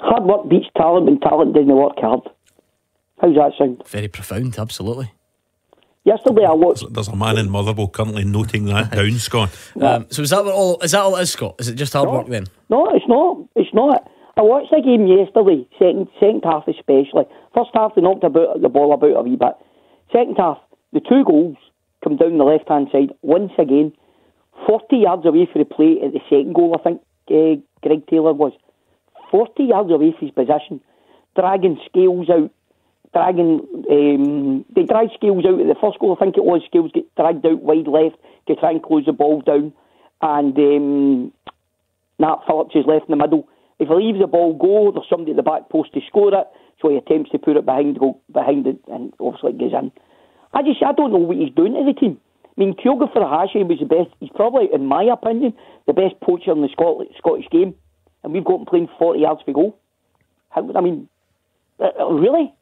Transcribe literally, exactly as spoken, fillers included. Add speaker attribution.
Speaker 1: hard work beats talent when talent doesn't work hard. How's that sound?
Speaker 2: Very profound, absolutely.
Speaker 1: Yesterday I watched.
Speaker 3: There's a man in Motherwell currently noting that down, Scott.
Speaker 2: Um, so is that what all? Is that all it is, Scott? Is it just hard
Speaker 1: no,
Speaker 2: work then?
Speaker 1: No, it's not. It's not. I watched the game yesterday, second second half especially. First half they knocked about the ball about a wee bit. Second half, the two goals come down the left hand side once again, forty yards away from the plate at the second goal. I think uh, Greg Taylor was forty yards away from his position, dragging Scales out. Dragging, um, they dragged Scales out at the first goal. I think it was Scales get dragged out wide left to try and close the ball down, and um, Nat Phillips is left in the middle. If he leaves the ball go, there's somebody at the back post to score it, so he attempts to put it behind go behind it, and obviously it goes in. I just I don't know what he's doing to the team. I mean, Kyogo Furuhashi was the best. He's probably, in my opinion, the best poacher in the Scotland, Scottish game, and we've got him playing forty yards for goal. How, I mean, uh, really.